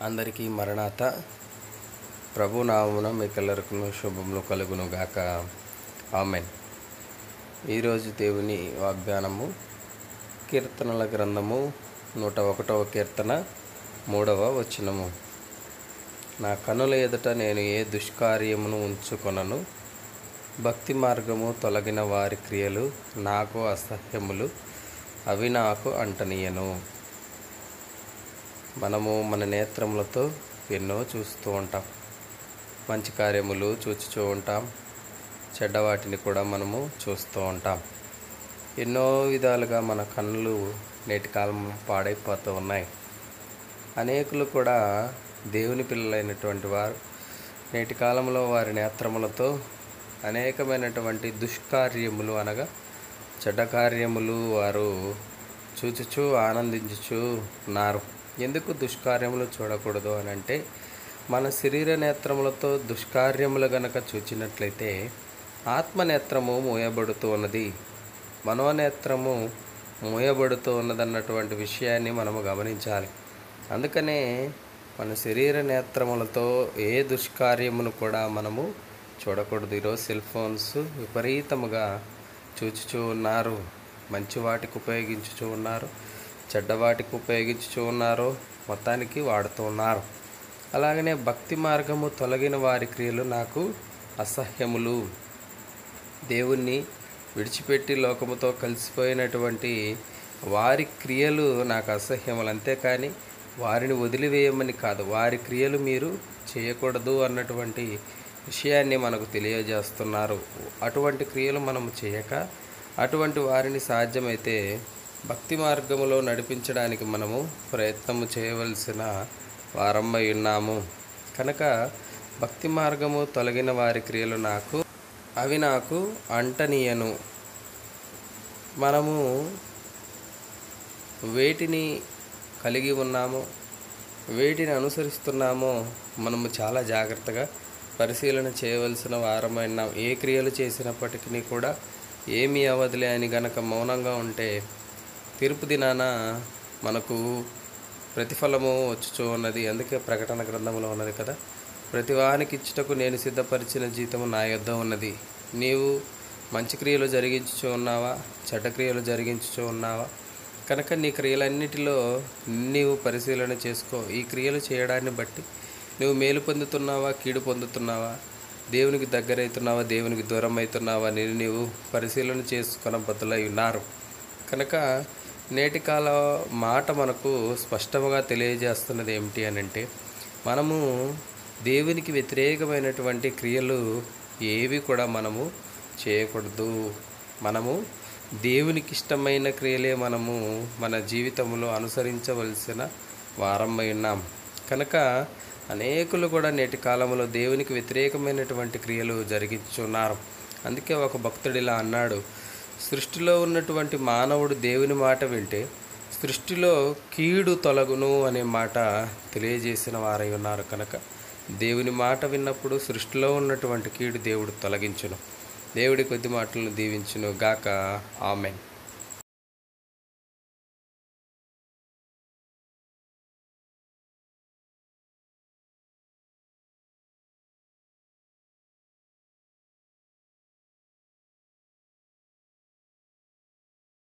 అందరికీ మరణాత. ప్రభు నామమున మీకెల్లరికను శుభములు కలుగును గాక. ఆమెన్. ఈరోజు దేవుని వాగ్దానము కీర్తనల గ్రంథము 101వ కీర్తన 3వ వచనము. నా కనుల ఎదుట నేను ఏ దుష్కార్యమును ఉంచుకొనను, భక్తి మార్గము తొలగిన వారి క్రియలు నాకు అసహ్యములు, అవి నాకు అంటనీయను. మనము మన నేత్రములతో ఎన్నో చూస్తూ ఉంటాం. మంచి కార్యములు చూస్తూ ఉంటాం, చెడ్డవాటిని కూడా మనము చూస్తూ ఉంటాం. ఎన్నో విధాలుగా మన కన్నులు నేటి కాలం పాడైపోతూ ఉన్నాయి. అనేకులు కూడా దేవుని పిల్లలైనటువంటి వారు నేటి కాలంలో వారి నేత్రములతో అనేకమైనటువంటి దుష్కార్యములు అనగా చెడ్డ కార్యములు వారు చూచుచూ ఆనందించుచూ ఉన్నారు. ఎందుకు దుష్కార్యములు చూడకూడదు అని అంటే, మన శరీర నేత్రములతో దుష్కార్యములు గనక చూచినట్లయితే ఆత్మనేత్రము మూయబడుతూ ఉన్నది, మనోనేత్రము మూయబడుతూ ఉన్నదన్నటువంటి విషయాన్ని మనము గమనించాలి. అందుకనే మన శరీర నేత్రములతో ఏ దుష్కార్యమును కూడా మనము చూడకూడదు. ఈరోజు సెల్ ఫోన్స్ విపరీతముగా చూచుచూ ఉన్నారు. మంచి వాటికి ఉపయోగించుచూ ఉన్నారు, చెడ్డవాటికి ఉపయోగించుచూ ఉన్నారు, మొత్తానికి వాడుతూ ఉన్నారు. అలాగనే భక్తి మార్గము తొలగిన వారి క్రియలు నాకు అసహ్యములు. దేవుణ్ణి విడిచిపెట్టి లోకముతో కలిసిపోయినటువంటి వారి క్రియలు నాకు అసహ్యములు. అంతేకాని వారిని వదిలివేయమని కాదు, వారి క్రియలు మీరు చేయకూడదు అన్నటువంటి విషయాన్ని మనకు తెలియజేస్తున్నారు. అటువంటి క్రియలు మనము చేయక అటువంటి వారిని సాధ్యమైతే భక్తి మార్గములో నడిపించడానికి మనము ప్రయత్నము చేయవలసిన వారమై ఉన్నాము. కనుక భక్తి మార్గము తొలగిన వారి క్రియలు అవి నాకు అంటనీయను. మనము వేటిని కలిగి ఉన్నామో, వేటిని అనుసరిస్తున్నామో మనము చాలా జాగ్రత్తగా పరిశీలన చేయవలసిన వారమై ఉన్నాం. ఏ క్రియలు చేసినప్పటికీ కూడా ఏమీ అవదిలే అని గనక మౌనంగా ఉంటే తీర్పు దినాన మనకు ప్రతిఫలము వచ్చుచూ ఉన్నది. అందుకే ప్రకటన గ్రంథంలో ఉన్నది కదా, ప్రతివానికి ఇచ్చుటకు నేను సిద్ధపరిచిన జీతము నా యొద్ద ఉన్నది. నీవు మంచి క్రియలు జరిగించుచూ ఉన్నావా, చెడ్డ క్రియలు జరిగించుచూ ఉన్నావా? కనుక నీ క్రియలన్నిటిలో నీవు పరిశీలన చేసుకో. ఈ క్రియలు చేయడాన్ని బట్టి నువ్వు మేలు పొందుతున్నావా, కీడు పొందుతున్నావా, దేవునికి దగ్గరవుతున్నావా, దేవునికి దూరం అవుతున్నావా అని నీవు పరిశీలన చేసుకున్న బదులై ఉన్నారు. కనుక నేటి కాల మాట మనకు స్పష్టంగా తెలియజేస్తున్నది ఏమిటి అని అంటే, మనము దేవునికి వ్యతిరేకమైనటువంటి క్రియలు ఏవి కూడా మనము చేయకూడదు. మనము దేవునికి ఇష్టమైన క్రియలే మనము మన జీవితంలో అనుసరించవలసిన వారమై ఉన్నాం. కనుక అనేకులు కూడా నేటి కాలంలో దేవునికి వ్యతిరేకమైనటువంటి క్రియలు జరిగించున్నారు. అందుకే ఒక భక్తుడు ఇలా అన్నాడు, సృష్టిలో ఉన్నటువంటి మానవుడు దేవుని మాట వింటే సృష్టిలో కీడు తొలగును అనే మాట తెలియజేసిన వారై ఉన్నారు. కనుక దేవుని మాట విన్నప్పుడు సృష్టిలో ఉన్నటువంటి కీడు దేవుడు తొలగించును. దేవుడి కొద్ది మాటలను దీవించును గాక. ఆమెన్.